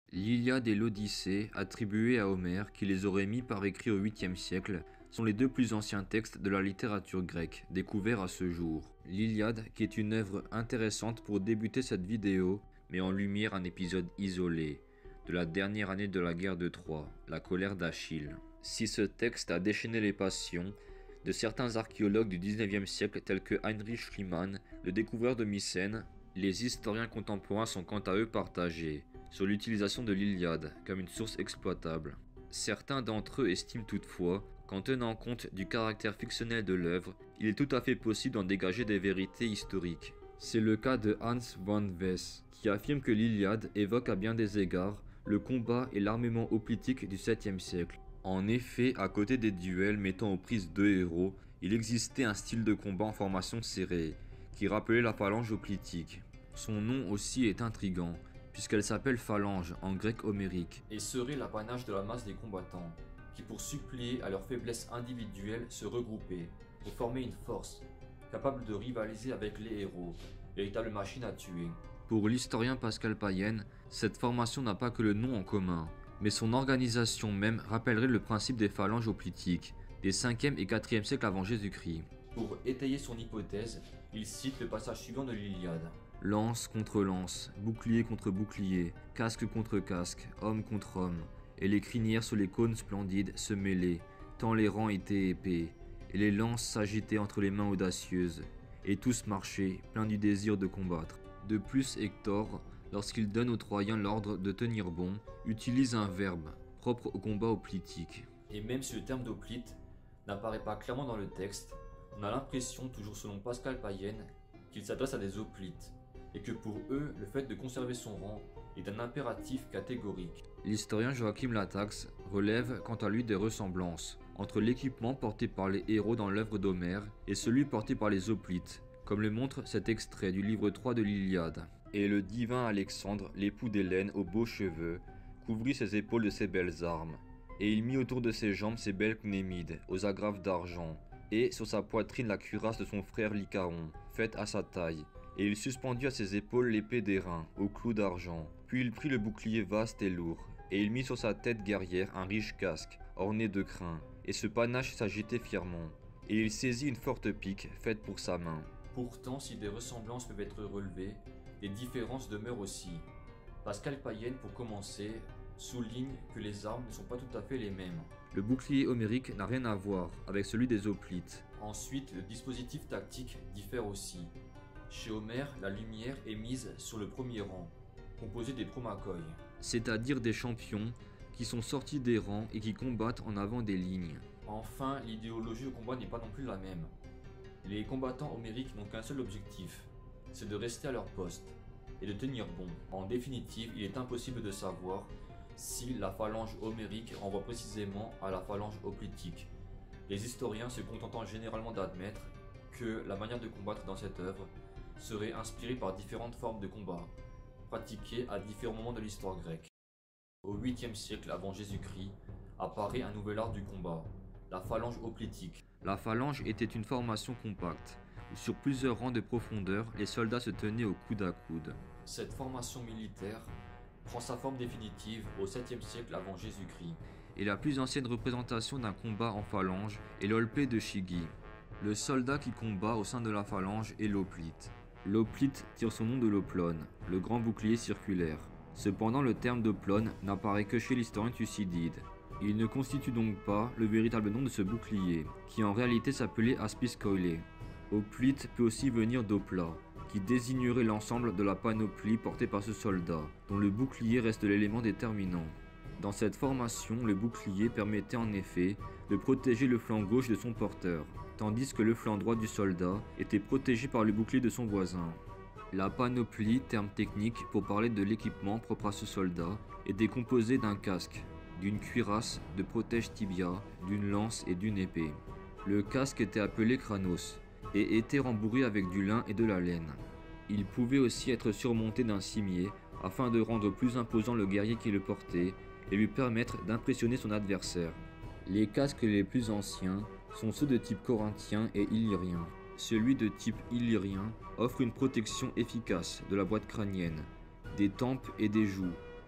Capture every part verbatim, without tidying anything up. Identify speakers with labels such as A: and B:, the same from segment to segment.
A: L'Iliade et l'Odyssée, attribuées à Homère, qui les aurait mis par écrit au huitième siècle, sont les deux plus anciens textes de la littérature grecque, découverts à ce jour. L'Iliade, qui est une œuvre intéressante pour débuter cette vidéo, met en lumière un épisode isolé, de la dernière année de la guerre de Troie, la colère d'Achille. Si ce texte a déchaîné les passions de certains archéologues du dix-neuvième siècle tels que Heinrich Schliemann, le découvreur de Mycène, les historiens contemporains sont quant à eux partagés sur l'utilisation de l'Iliade comme une source exploitable. Certains d'entre eux estiment toutefois qu'en tenant compte du caractère fictionnel de l'œuvre, il est tout à fait possible d'en dégager des vérités historiques. C'est le cas de Hans von Wess, qui affirme que l'Iliade évoque à bien des égards le combat et l'armement hoplitique du septième siècle. En effet, à côté des duels mettant aux prises deux héros, il existait un style de combat en formation serrée, qui rappelait la phalange hoplitique. Son nom aussi est intrigant, puisqu'elle s'appelle phalange en grec homérique, et serait l'apanage de la masse des combattants, qui pour suppléer à leur faiblesse individuelle se regroupaient, pour former une force, capable de rivaliser avec les héros, véritable machine à tuer. Pour l'historien Pascal Payen, cette formation n'a pas que le nom en commun, mais son organisation même rappellerait le principe des phalanges hoplitiques, des cinquième et quatrième siècles avant Jésus-Christ. Pour étayer son hypothèse, il cite le passage suivant de l'Iliade. Lance contre lance, bouclier contre bouclier, casque contre casque, homme contre homme, et les crinières sur les cônes splendides se mêlaient, tant les rangs étaient épais, et les lances s'agitaient entre les mains audacieuses, et tous marchaient, pleins du désir de combattre. De plus, Hector, lorsqu'il donne aux Troyens l'ordre de tenir bon, utilise un verbe, propre au combat hoplitique. Et même si le terme d'hoplite n'apparaît pas clairement dans le texte, on a l'impression, toujours selon Pascal Payen, qu'il s'adresse à des hoplites, et que pour eux, le fait de conserver son rang est un impératif catégorique. L'historien Joachim Latax relève quant à lui des ressemblances entre l'équipement porté par les héros dans l'œuvre d'Homère et celui porté par les hoplites, comme le montre cet extrait du livre trois de l'Iliade. Et le divin Alexandre, l'époux d'Hélène aux beaux cheveux, couvrit ses épaules de ses belles armes, et il mit autour de ses jambes ses belles cnémides, aux agrafes d'argent, et sur sa poitrine la cuirasse de son frère Lycaon, faite à sa taille, et il suspendit à ses épaules l'épée d'airain, aux clous d'argent. Puis il prit le bouclier vaste et lourd, et il mit sur sa tête guerrière un riche casque, orné de crins, et ce panache s'agitait fièrement, et il saisit une forte pique, faite pour sa main. Pourtant, si des ressemblances peuvent être relevées, des différences demeurent aussi. Pascal Payen, pour commencer, souligne que les armes ne sont pas tout à fait les mêmes. Le bouclier homérique n'a rien à voir avec celui des hoplites. Ensuite, le dispositif tactique diffère aussi. Chez Homère, la lumière est mise sur le premier rang, composé des promachoi, c'est-à-dire des champions qui sont sortis des rangs et qui combattent en avant des lignes. Enfin, l'idéologie au combat n'est pas non plus la même. Les combattants homériques n'ont qu'un seul objectif, c'est de rester à leur poste et de tenir bon. En définitive, il est impossible de savoir si la phalange homérique renvoie précisément à la phalange hoplitique, les historiens se contentant généralement d'admettre que la manière de combattre dans cette œuvre serait inspirée par différentes formes de combat, pratiquées à différents moments de l'histoire grecque. Au huitième siècle avant Jésus-Christ apparaît un nouvel art du combat, la phalange hoplitique. La phalange était une formation compacte, où sur plusieurs rangs de profondeur, les soldats se tenaient au coude à coude. Cette formation militaire prend sa forme définitive au septième siècle avant Jésus-Christ. Et la plus ancienne représentation d'un combat en phalange est l'olpé de Chigi. Le soldat qui combat au sein de la phalange est l'hoplite. L'hoplite tire son nom de l'oplone, le grand bouclier circulaire. Cependant, le terme d'oplone n'apparaît que chez l'historien Thucydide. Il ne constitue donc pas le véritable nom de ce bouclier, qui en réalité s'appelait aspis coile. Hoplite peut aussi venir d'opla, qui désignerait l'ensemble de la panoplie portée par ce soldat, dont le bouclier reste l'élément déterminant. Dans cette formation, le bouclier permettait en effet de protéger le flanc gauche de son porteur, tandis que le flanc droit du soldat était protégé par le bouclier de son voisin. La panoplie, terme technique pour parler de l'équipement propre à ce soldat, était composée d'un casque, d'une cuirasse, de protège-tibia, d'une lance et d'une épée. Le casque était appelé kranos et était rembourré avec du lin et de la laine. Il pouvait aussi être surmonté d'un cimier afin de rendre plus imposant le guerrier qui le portait et lui permettre d'impressionner son adversaire. Les casques les plus anciens sont ceux de type corinthien et illyrien. Celui de type illyrien offre une protection efficace de la boîte crânienne, des tempes et des joues,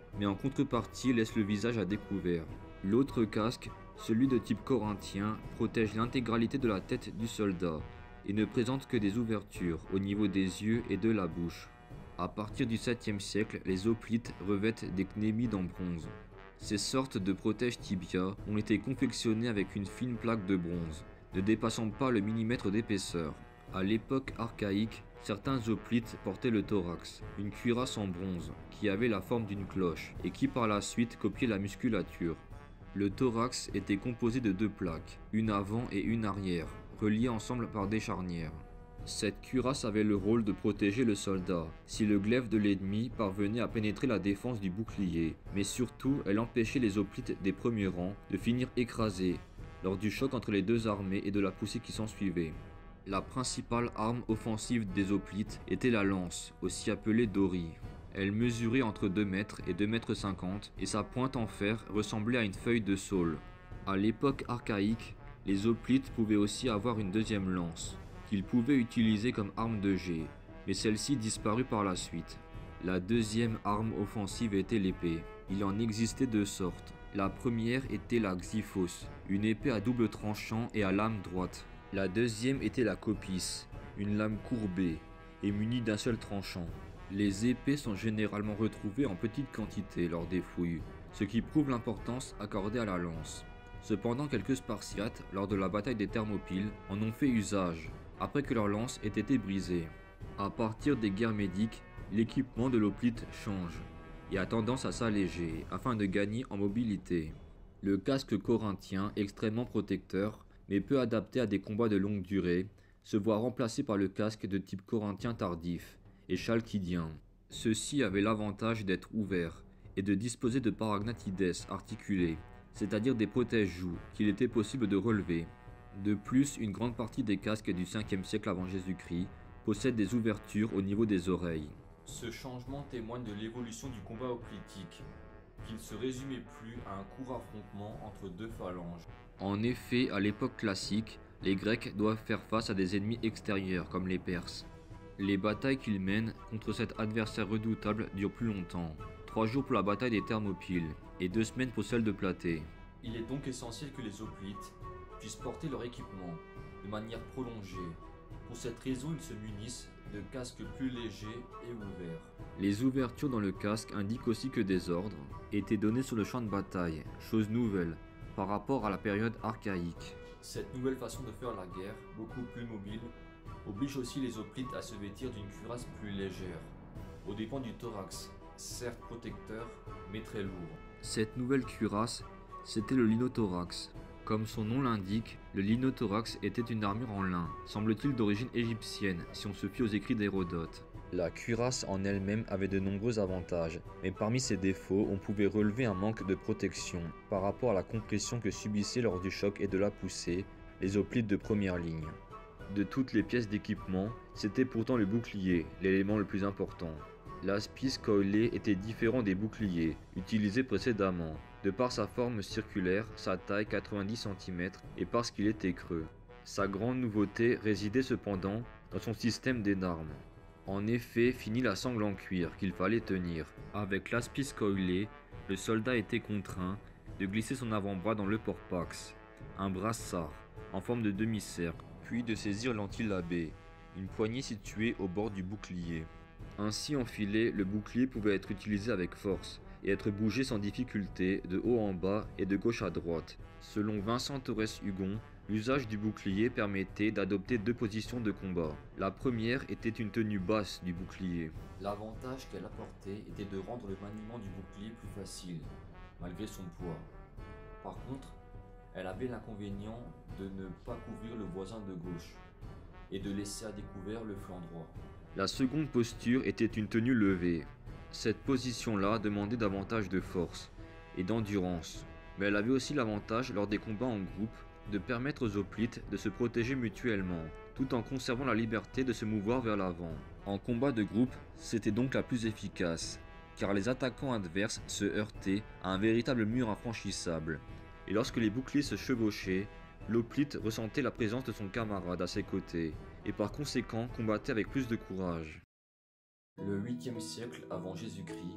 A: mais en contrepartie laisse le visage à découvert. L'autre casque, celui de type corinthien, protège l'intégralité de la tête du soldat et ne présente que des ouvertures au niveau des yeux et de la bouche. À partir du septième siècle, les hoplites revêtent des cnémides en bronze. Ces sortes de protèges tibia ont été confectionnées avec une fine plaque de bronze, ne dépassant pas le millimètre d'épaisseur. À l'époque archaïque, certains hoplites portaient le thorax, une cuirasse en bronze qui avait la forme d'une cloche et qui par la suite copiait la musculature. Le thorax était composé de deux plaques, une avant et une arrière, reliées ensemble par des charnières. Cette cuirasse avait le rôle de protéger le soldat si le glaive de l'ennemi parvenait à pénétrer la défense du bouclier, mais surtout elle empêchait les hoplites des premiers rangs de finir écrasés lors du choc entre les deux armées et de la poussée qui s'ensuivait. La principale arme offensive des hoplites était la lance, aussi appelée dori. Elle mesurait entre deux mètres et deux mètres cinquante et sa pointe en fer ressemblait à une feuille de saule. À l'époque archaïque, les hoplites pouvaient aussi avoir une deuxième lance, qu'ils pouvaient utiliser comme arme de jet, mais celle-ci disparut par la suite. La deuxième arme offensive était l'épée. Il en existait deux sortes. La première était la xyphos, une épée à double tranchant et à lame droite. La deuxième était la copis, une lame courbée et munie d'un seul tranchant. Les épées sont généralement retrouvées en petite quantité lors des fouilles, ce qui prouve l'importance accordée à la lance. Cependant, quelques Spartiates, lors de la bataille des Thermopyles, en ont fait usage, après que leur lance ait été brisée. À partir des guerres médiques, l'équipement de l'hoplite change et a tendance à s'alléger afin de gagner en mobilité. Le casque corinthien, extrêmement protecteur, mais peu adapté à des combats de longue durée, se voit remplacé par le casque de type corinthien tardif et chalkidien. Ceux-ci avaient l'avantage d'être ouverts et de disposer de paragnathides articulés, c'est-à-dire des protège-joues qu'il était possible de relever. De plus, une grande partie des casques du cinquième siècle avant Jésus-Christ possèdent des ouvertures au niveau des oreilles. Ce changement témoigne de l'évolution du combat hoplitique, qui ne se résumait plus à un court affrontement entre deux phalanges. En effet, à l'époque classique, les Grecs doivent faire face à des ennemis extérieurs comme les Perses. Les batailles qu'ils mènent contre cet adversaire redoutable durent plus longtemps, trois jours pour la bataille des Thermopyles et deux semaines pour celle de Platée. Il est donc essentiel que les hoplites puissent porter leur équipement de manière prolongée. Pour cette raison, ils se munissent de casques plus légers et ouverts. Les ouvertures dans le casque indiquent aussi que des ordres étaient donnés sur le champ de bataille, chose nouvelle par rapport à la période archaïque. Cette nouvelle façon de faire la guerre, beaucoup plus mobile, oblige aussi les hoplites à se vêtir d'une cuirasse plus légère, aux dépens du thorax, certes protecteur, mais très lourd. Cette nouvelle cuirasse, c'était le linothorax. Comme son nom l'indique, le linothorax était une armure en lin, semble-t-il d'origine égyptienne, si on se fie aux écrits d'Hérodote. La cuirasse en elle-même avait de nombreux avantages, mais parmi ses défauts, on pouvait relever un manque de protection par rapport à la compression que subissaient lors du choc et de la poussée les hoplites de première ligne. De toutes les pièces d'équipement, c'était pourtant le bouclier, l'élément le plus important. L'aspis coilé était différent des boucliers utilisés précédemment, de par sa forme circulaire, sa taille quatre-vingt-dix centimètres et parce qu'il était creux. Sa grande nouveauté résidait cependant dans son système d'énarmes. En effet, fini la sangle en cuir qu'il fallait tenir. Avec l'aspis coilé, le soldat était contraint de glisser son avant-bras dans le porpax, un brassard en forme de demi-cercle, puis de saisir l'antilabé, une poignée située au bord du bouclier. Ainsi enfilé, le bouclier pouvait être utilisé avec force et être bougé sans difficulté de haut en bas et de gauche à droite. Selon Vincent Torres Hugon, l'usage du bouclier permettait d'adopter deux positions de combat. La première était une tenue basse du bouclier. L'avantage qu'elle apportait était de rendre le maniement du bouclier plus facile, malgré son poids. Par contre, elle avait l'inconvénient de ne pas couvrir le voisin de gauche et de laisser à découvert le flanc droit. La seconde posture était une tenue levée. Cette position-là demandait davantage de force et d'endurance, mais elle avait aussi l'avantage lors des combats en groupe de permettre aux hoplites de se protéger mutuellement, tout en conservant la liberté de se mouvoir vers l'avant. En combat de groupe, c'était donc la plus efficace, car les attaquants adverses se heurtaient à un véritable mur infranchissable, et lorsque les boucliers se chevauchaient, l'hoplite ressentait la présence de son camarade à ses côtés, et par conséquent combattait avec plus de courage. Le huitième siècle avant Jésus-Christ,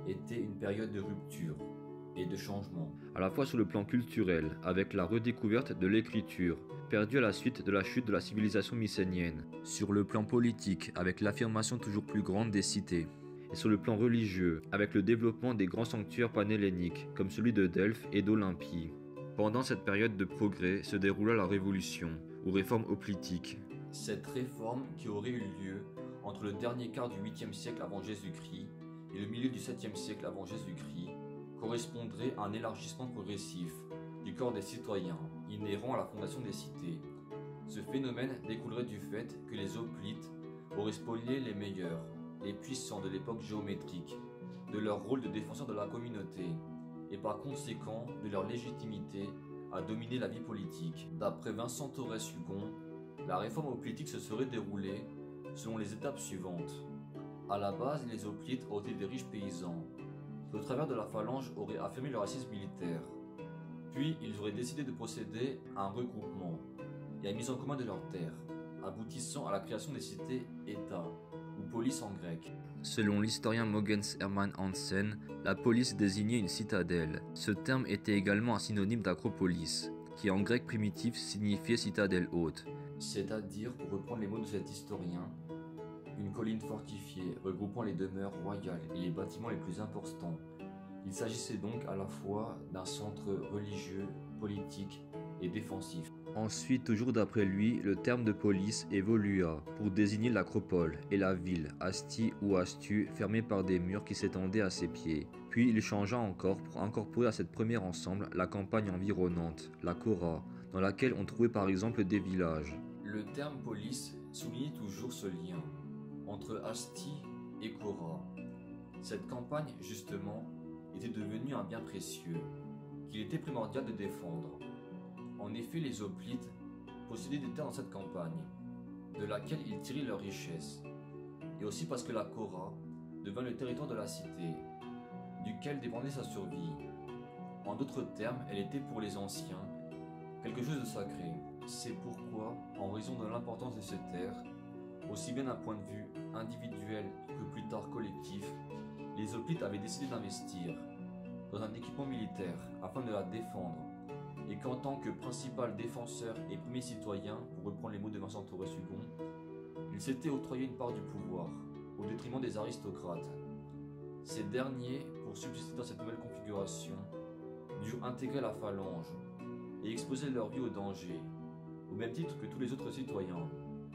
A: était une période de rupture et de changement, à la fois sur le plan culturel, avec la redécouverte de l'écriture, perdue à la suite de la chute de la civilisation mycénienne, sur le plan politique, avec l'affirmation toujours plus grande des cités, et sur le plan religieux, avec le développement des grands sanctuaires panhelléniques, comme celui de Delphes et d'Olympie. Pendant cette période de progrès se déroula la Révolution, ou réforme hoplitique. Cette réforme qui aurait eu lieu entre le dernier quart du huitième siècle avant Jésus-Christ et le milieu du septième siècle avant Jésus-Christ correspondrait à un élargissement progressif du corps des citoyens, inhérent à la fondation des cités. Ce phénomène découlerait du fait que les hoplites auraient spolié les meilleurs, les puissants de l'époque géométrique, de leur rôle de défenseur de la communauté, et par conséquent de leur légitimité à dominer la vie politique. D'après Vincent Torres-Hugon, la réforme hoplitique se serait déroulée selon les étapes suivantes. À la base, les hoplites auraient été des riches paysans, qui au travers de la phalange auraient affirmé leur assise militaire. Puis ils auraient décidé de procéder à un regroupement et à la mise en commun de leurs terres, aboutissant à la création des cités-États, ou police en grec. Selon l'historien Mogens Hermann Hansen, la police désignait une citadelle. Ce terme était également un synonyme d'acropolis, qui en grec primitif signifiait citadelle haute. C'est-à-dire, pour reprendre les mots de cet historien, une colline fortifiée regroupant les demeures royales et les bâtiments les plus importants. Il s'agissait donc à la fois d'un centre religieux, politique et défensif. Ensuite, toujours d'après lui, le terme de police évolua pour désigner l'acropole et la ville, Asti ou Astu, fermée par des murs qui s'étendaient à ses pieds. Puis il changea encore pour incorporer à cette première ensemble la campagne environnante, la Cora, dans laquelle on trouvait par exemple des villages. Le terme police soulignait toujours ce lien entre Asti et Cora. Cette campagne, justement, était devenue un bien précieux, qu'il était primordial de défendre. En effet, les hoplites possédaient des terres dans cette campagne, de laquelle ils tiraient leur richesse, et aussi parce que la Cora devint le territoire de la cité, duquel dépendait sa survie. En d'autres termes, elle était pour les anciens quelque chose de sacré. C'est pourquoi, en raison de l'importance de ces terres, aussi bien d'un point de vue individuel que plus tard collectif, les hoplites avaient décidé d'investir dans un équipement militaire afin de la défendre, et qu'en tant que principal défenseur et premier citoyen, pour reprendre les mots de Vincent Torres-Hugon, il s'était octroyé une part du pouvoir, au détriment des aristocrates. Ces derniers, pour subsister dans cette nouvelle configuration, durent intégrer la phalange et exposer leur vie au danger, au même titre que tous les autres citoyens.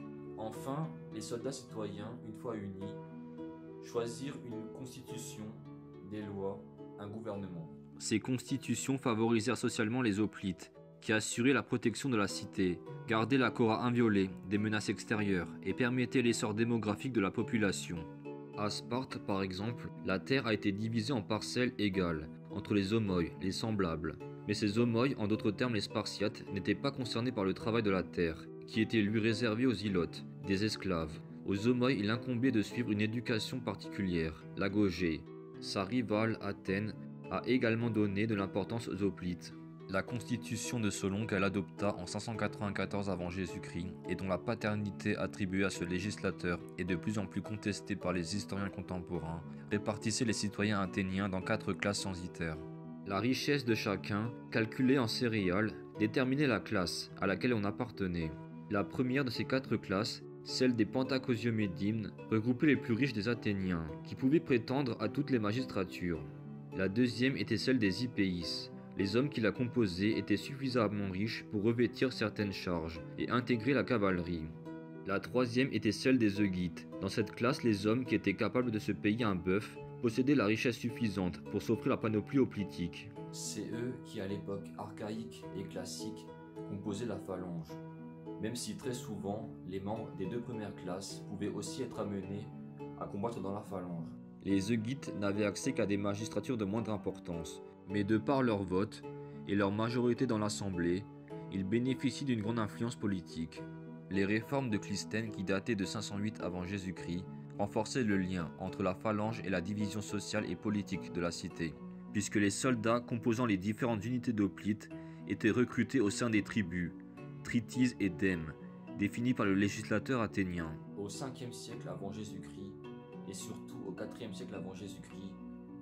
A: Enfin, les soldats citoyens, une fois unis, choisirent une constitution, des lois, un gouvernement. Ces constitutions favorisèrent socialement les hoplites, qui assuraient la protection de la cité, gardaient la Cora inviolée des menaces extérieures et permettaient l'essor démographique de la population. À Sparte, par exemple, la terre a été divisée en parcelles égales, entre les homoi, les semblables. Mais ces homoi, en d'autres termes les Spartiates, n'étaient pas concernés par le travail de la terre, qui était lui réservé aux ilotes, des esclaves. Aux homoi, il incombait de suivre une éducation particulière, l'agogée. Sa rivale, Athènes, a également donné de l'importance aux hoplites. La constitution de Solon qu'elle adopta en cinq cent quatre-vingt-quatorze avant Jésus-Christ et dont la paternité attribuée à ce législateur est de plus en plus contestée par les historiens contemporains, répartissait les citoyens athéniens dans quatre classes censitaires. La richesse de chacun, calculée en céréales, déterminait la classe à laquelle on appartenait. La première de ces quatre classes, celle des Pentacosiomedimnes, regroupait les plus riches des Athéniens, qui pouvaient prétendre à toutes les magistratures. La deuxième était celle des Hippeis. Les hommes qui la composaient étaient suffisamment riches pour revêtir certaines charges et intégrer la cavalerie. La troisième était celle des Eugites. Dans cette classe, les hommes qui étaient capables de se payer un bœuf possédaient la richesse suffisante pour s'offrir la panoplie hoplitique. C'est eux qui, à l'époque archaïque et classique, composaient la phalange. Même si très souvent, les membres des deux premières classes pouvaient aussi être amenés à combattre dans la phalange. Les Eugites n'avaient accès qu'à des magistratures de moindre importance, mais de par leur vote et leur majorité dans l'Assemblée, ils bénéficient d'une grande influence politique. Les réformes de Clisthène, qui dataient de cinq cent huit avant Jésus-Christ, renforçaient le lien entre la phalange et la division sociale et politique de la cité, puisque les soldats composant les différentes unités d'hoplites étaient recrutés au sein des tribus, tritis et dèmes, définis par le législateur athénien. Au cinquième siècle avant Jésus-Christ, et surtout au quatrième siècle avant Jésus-Christ,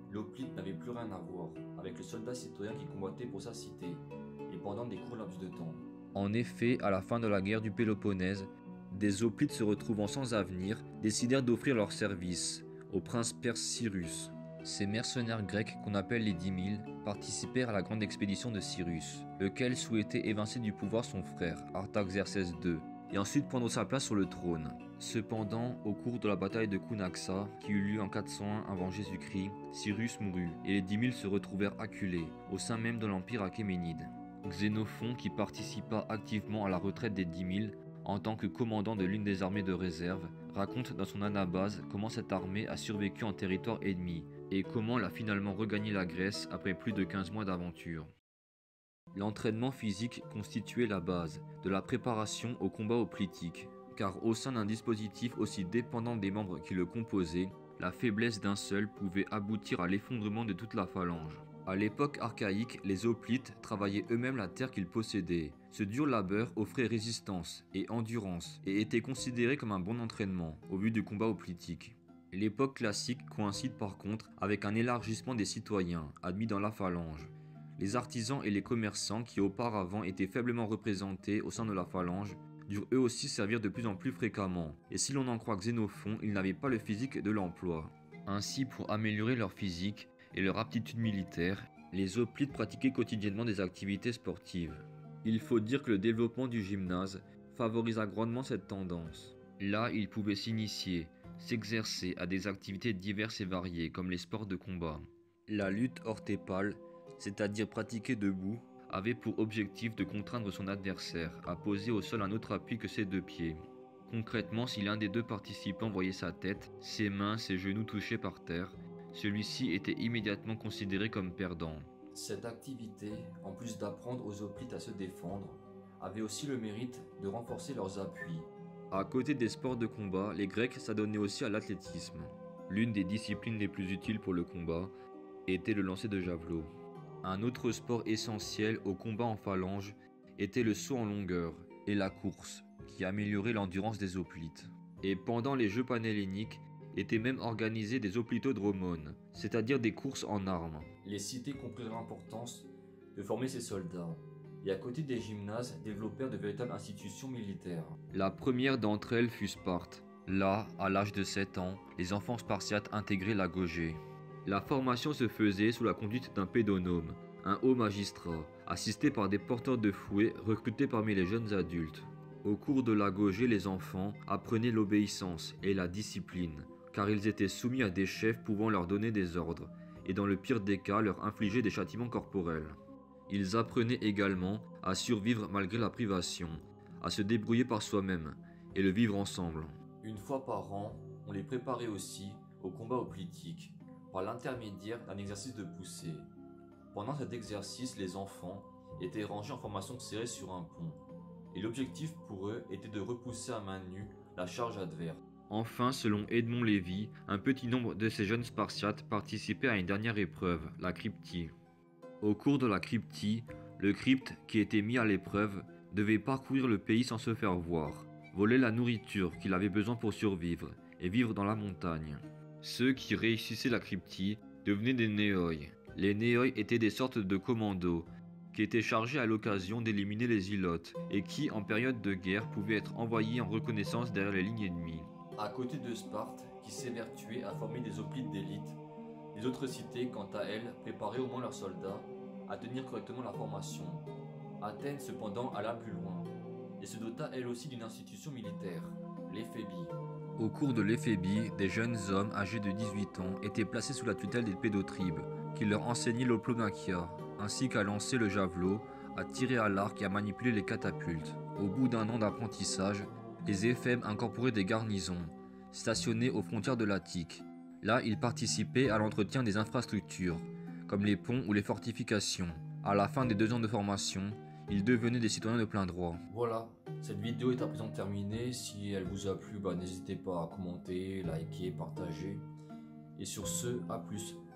B: l'hoplite n'avait plus rien à voir avec le soldat citoyen qui combattait pour sa cité, et pendant des courts laps de temps.
A: En effet, à la fin de la guerre du Péloponnèse, des hoplites se retrouvant sans avenir décidèrent d'offrir leurs services au prince perse Cyrus. Ces mercenaires grecs, qu'on appelle les dix mille, participèrent à la grande expédition de Cyrus, lequel souhaitait évincer du pouvoir son frère, Artaxerxès deux, et ensuite prendre sa place sur le trône. Cependant, au cours de la bataille de Cunaxa, qui eut lieu en quatre cent un avant Jésus-Christ, Cyrus mourut, et les dix mille se retrouvèrent acculés, au sein même de l'empire achéménide. Xénophon, qui participa activement à la retraite des dix mille, en tant que commandant de l'une des armées de réserve, raconte dans son Anabase comment cette armée a survécu en territoire ennemi, et comment elle a finalement regagné la Grèce après plus de quinze mois d'aventure. L'entraînement physique constituait la base de la préparation au combat hoplitique, car au sein d'un dispositif aussi dépendant des membres qui le composaient, la faiblesse d'un seul pouvait aboutir à l'effondrement de toute la phalange. À l'époque archaïque, les hoplites travaillaient eux-mêmes la terre qu'ils possédaient. Ce dur labeur offrait résistance et endurance et était considéré comme un bon entraînement au vu du combat hoplitique. L'époque classique coïncide par contre avec un élargissement des citoyens admis dans la phalange. Les artisans et les commerçants qui auparavant étaient faiblement représentés au sein de la phalange durent eux aussi servir de plus en plus fréquemment, et si l'on en croit Xénophon, ils n'avaient pas le physique de l'emploi. Ainsi, pour améliorer leur physique et leur aptitude militaire, les hoplites pratiquaient quotidiennement des activités sportives. Il faut dire que le développement du gymnase favorisa grandement cette tendance. Là, ils pouvaient s'initier, s'exercer à des activités diverses et variées comme les sports de combat. La lutte orthépale, c'est-à-dire pratiquée debout, avait pour objectif de contraindre son adversaire à poser au sol un autre appui que ses deux pieds. Concrètement, si l'un des deux participants voyait sa tête, ses mains, ses genoux touchés par terre, celui-ci était immédiatement considéré comme perdant.
B: Cette activité, en plus d'apprendre aux hoplites à se défendre, avait aussi le mérite de renforcer leurs appuis.
A: À côté des sports de combat, les Grecs s'adonnaient aussi à l'athlétisme. L'une des disciplines les plus utiles pour le combat était le lancer de javelot. Un autre sport essentiel au combat en phalange était le saut en longueur et la course, qui améliorait l'endurance des hoplites. Et pendant les Jeux panhelléniques, étaient même organisés des hoplitodromones, c'est-à-dire des courses en armes.
B: Les cités comprirent l'importance de former ces soldats, et à côté des gymnases développèrent de véritables institutions militaires.
A: La première d'entre elles fut Sparte. Là, à l'âge de sept ans, les enfants spartiates intégraient l'agogée. La formation se faisait sous la conduite d'un pédonome, un haut magistrat, assisté par des porteurs de fouets recrutés parmi les jeunes adultes. Au cours de l'agogée, les enfants apprenaient l'obéissance et la discipline, car ils étaient soumis à des chefs pouvant leur donner des ordres, et dans le pire des cas leur infliger des châtiments corporels. Ils apprenaient également à survivre malgré la privation, à se débrouiller par soi-même, et le vivre ensemble.
B: Une fois par an, on les préparait aussi au combat hoplitique, par l'intermédiaire d'un exercice de poussée. Pendant cet exercice, les enfants étaient rangés en formation serrée sur un pont, et l'objectif pour eux était de repousser à main nue la charge adverse.
A: Enfin, selon Edmond Lévy, un petit nombre de ces jeunes Spartiates participaient à une dernière épreuve, la cryptie. Au cours de la cryptie, le crypte, qui était mis à l'épreuve, devait parcourir le pays sans se faire voir, voler la nourriture qu'il avait besoin pour survivre et vivre dans la montagne. Ceux qui réussissaient la cryptie devenaient des néoi. Les néoi étaient des sortes de commandos qui étaient chargés à l'occasion d'éliminer les ilotes et qui, en période de guerre, pouvaient être envoyés en reconnaissance derrière les lignes ennemies.
B: À côté de Sparte, qui s'évertuait à former des hoplites d'élite, les autres cités, quant à elles, préparaient au moins leurs soldats à tenir correctement la formation. Athènes, cependant, alla plus loin, et se dota elle aussi d'une institution militaire, l'éphébie.
A: Au cours de l'éphébie, des jeunes hommes âgés de dix-huit ans étaient placés sous la tutelle des pédotribes, qui leur enseignaient l'oplomachia, ainsi qu'à lancer le javelot, à tirer à l'arc et à manipuler les catapultes. Au bout d'un an d'apprentissage, les éphèbes incorporaient des garnisons, stationnées aux frontières de l'Attique. Là, ils participaient à l'entretien des infrastructures, comme les ponts ou les fortifications. À la fin des deux ans de formation, ils devenaient des citoyens de plein droit.
B: Voilà, cette vidéo est à présent terminée. Si elle vous a plu, bah, n'hésitez pas à commenter, liker, partager. Et sur ce, à plus.